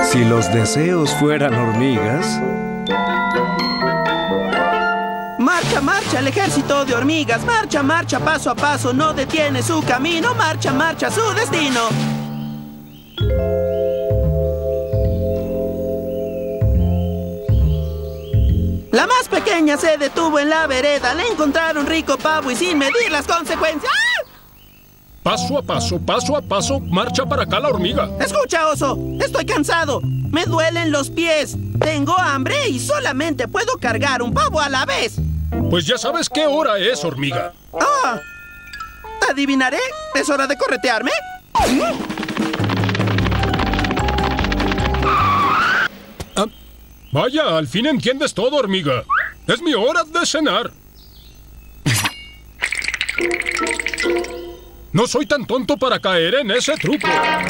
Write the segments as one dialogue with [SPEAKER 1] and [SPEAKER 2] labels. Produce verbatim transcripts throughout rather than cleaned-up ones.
[SPEAKER 1] Si los deseos fueran hormigas...
[SPEAKER 2] Marcha, marcha el ejército de hormigas. Marcha, marcha paso a paso. No detiene su camino. Marcha, marcha su destino. La más pequeña se detuvo en la vereda. Le encontraron rico pavo y sin medir las consecuencias. ¡Ah!
[SPEAKER 3] Paso a paso, paso a paso, marcha para acá la hormiga.
[SPEAKER 2] Escucha, oso, estoy cansado. Me duelen los pies. Tengo hambre y solamente puedo cargar un pavo a la vez.
[SPEAKER 3] Pues ya sabes qué hora es, hormiga.
[SPEAKER 2] Ah, ¿adivinaré? ¿Es hora de corretearme?
[SPEAKER 3] Ah, vaya, al fin entiendes todo, hormiga. Es mi hora de cenar. No soy tan tonto para caer en ese truco.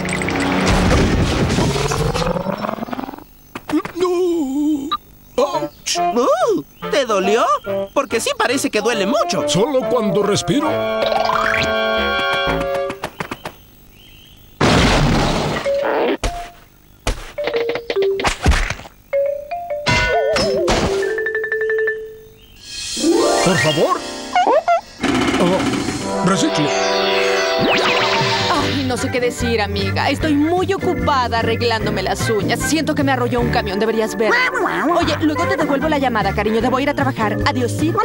[SPEAKER 3] ¡No! ¡Auch!
[SPEAKER 2] Uh, ¿Te dolió? Porque sí parece que duele mucho.
[SPEAKER 3] Solo cuando respiro. Por favor. Oh, reciclo.
[SPEAKER 4] Ay, no sé qué decir, amiga. Estoy muy ocupada arreglándome las uñas. Siento que me arrolló un camión, deberías ver. Oye, luego te devuelvo la llamada, cariño. Debo ir a trabajar. Adiosito.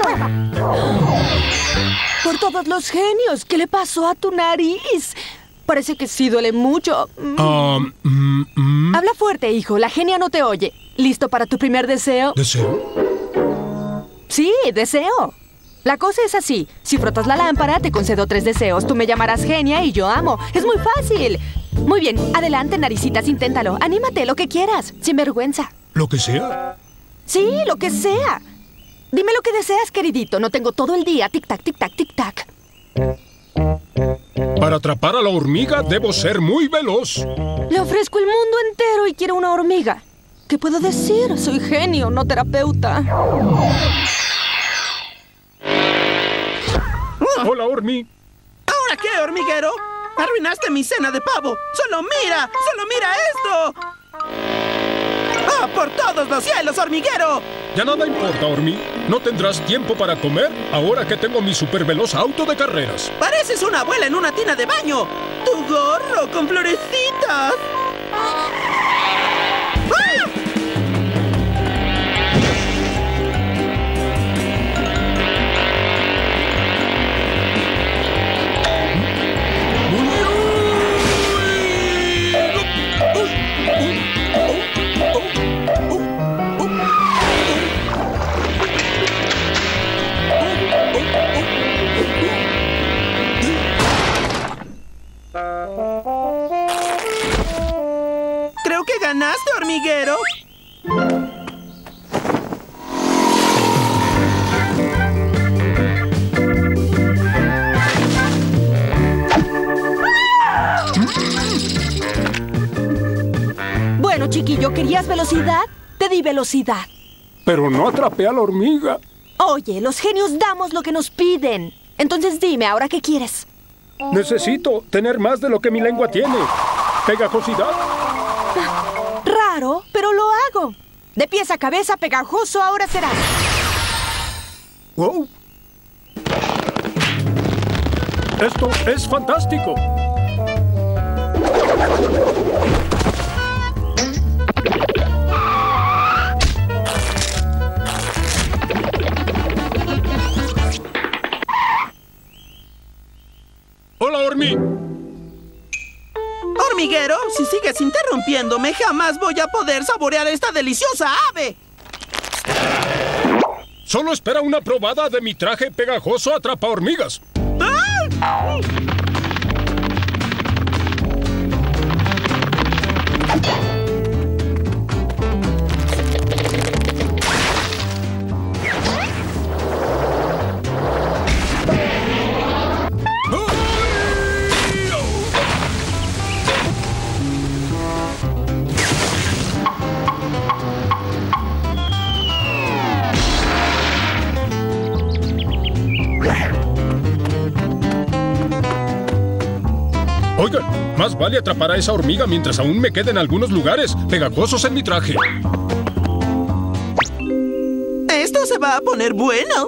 [SPEAKER 4] Por todos los genios, ¿qué le pasó a tu nariz? Parece que sí duele mucho.
[SPEAKER 3] Um, mm, mm.
[SPEAKER 4] Habla fuerte, hijo. La genia no te oye. ¿Listo para tu primer deseo?
[SPEAKER 3] ¿Deseo?
[SPEAKER 4] Sí, deseo. La cosa es así. Si frotas la lámpara, te concedo tres deseos. Tú me llamarás genia y yo amo. Es muy fácil. Muy bien. Adelante, naricitas. Inténtalo. Anímate, lo que quieras. Sin vergüenza.
[SPEAKER 3] ¿Lo que sea?
[SPEAKER 4] Sí, lo que sea. Dime lo que deseas, queridito. No tengo todo el día. Tic-tac, tic-tac, tic-tac.
[SPEAKER 3] Para atrapar a la hormiga, debo ser muy veloz.
[SPEAKER 4] Le ofrezco el mundo entero y quiero una hormiga. ¿Qué puedo decir? Soy genio, no terapeuta.
[SPEAKER 3] Hola, Hormi.
[SPEAKER 2] ¿Ahora qué, hormiguero? Arruinaste mi cena de pavo. ¡Solo mira! ¡Solo mira esto! ¡Ah, por todos los cielos, hormiguero!
[SPEAKER 3] Ya nada importa, Hormi. ¿No tendrás tiempo para comer ahora que tengo mi superveloz auto de carreras?
[SPEAKER 2] Pareces una abuela en una tina de baño. ¡Tu gorro con florecitas! ¡Ah! Creo que ganaste, hormiguero.
[SPEAKER 4] Bueno, chiquillo, ¿querías velocidad? Te di velocidad.
[SPEAKER 3] Pero no atrapé a la hormiga.
[SPEAKER 4] Oye, los genios damos lo que nos piden. Entonces dime, ¿ahora qué quieres?
[SPEAKER 3] Necesito tener más de lo que mi lengua tiene. Pegajosidad.
[SPEAKER 4] Raro, pero lo hago. De pies a cabeza, pegajoso, ahora será.
[SPEAKER 3] ¡Wow! Esto es fantástico. Hola, Hormi.
[SPEAKER 2] Hormiguero, si sigues interrumpiéndome, jamás voy a poder saborear esta deliciosa ave.
[SPEAKER 3] Solo espera una probada de mi traje pegajoso atrapa hormigas.
[SPEAKER 2] ¡Ah!
[SPEAKER 3] Más vale atrapar a esa hormiga mientras aún me queden algunos lugares pegajosos en mi traje.
[SPEAKER 2] Esto se va a poner bueno.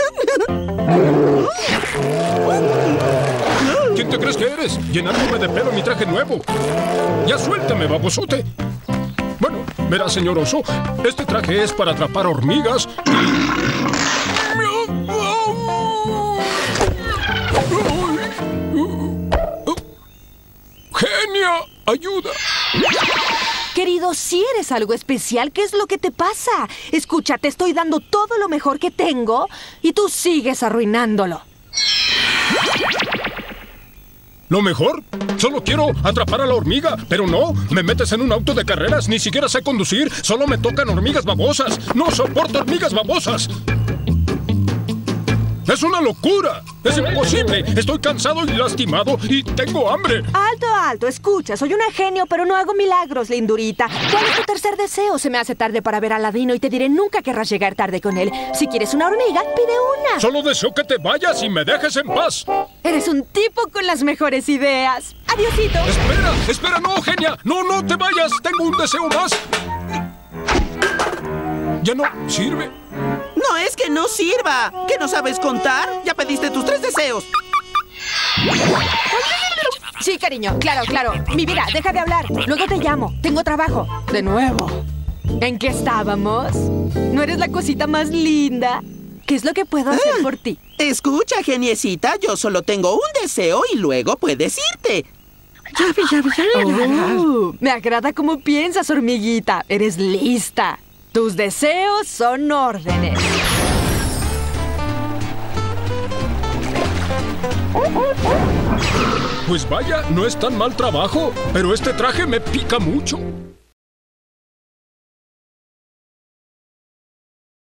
[SPEAKER 3] ¿Quién te crees que eres? Llenándome de pelo mi traje nuevo. ¡Ya suéltame, babosote! Bueno, verá, señor oso, este traje es para atrapar hormigas y... ¡Genia! ¡Ayuda!
[SPEAKER 4] Querido, si eres algo especial, ¿qué es lo que te pasa? Escucha, te estoy dando todo lo mejor que tengo y tú sigues arruinándolo.
[SPEAKER 3] ¿Lo mejor? Solo quiero atrapar a la hormiga, pero no, me metes en un auto de carreras, ni siquiera sé conducir, solo me tocan hormigas babosas. ¡No soporto hormigas babosas! ¡Es una locura! ¡Es imposible! Estoy cansado y lastimado y tengo hambre.
[SPEAKER 4] Alto, alto, escucha, soy una genio, pero no hago milagros, lindurita. ¿Cuál es tu tercer deseo? Se me hace tarde para ver a Aladino y te diré nunca querrás llegar tarde con él. Si quieres una hormiga, pide una.
[SPEAKER 3] Solo deseo que te vayas y me dejes en paz.
[SPEAKER 4] Eres un tipo con las mejores ideas. Adiosito.
[SPEAKER 3] ¡Espera! ¡Espera! ¡No, genia! ¡No, no te vayas! ¡Tengo un deseo más! ¿Ya no sirve?
[SPEAKER 2] No es que no sirva. ¿Que no sabes contar? Ya pediste tus tres deseos.
[SPEAKER 4] Sí, cariño, claro, claro. Mi vida, deja de hablar. Luego te llamo. Tengo trabajo. De nuevo. ¿En qué estábamos? ¿No eres la cosita más linda? ¿Qué es lo que puedo hacer
[SPEAKER 2] Ah,
[SPEAKER 4] por ti?
[SPEAKER 2] Escucha, geniecita, yo solo tengo un deseo y luego puedes irte.
[SPEAKER 4] Oh, me agrada cómo piensas, hormiguita. Eres lista. Tus deseos son órdenes.
[SPEAKER 3] Pues vaya, no es tan mal trabajo, pero este traje me pica mucho.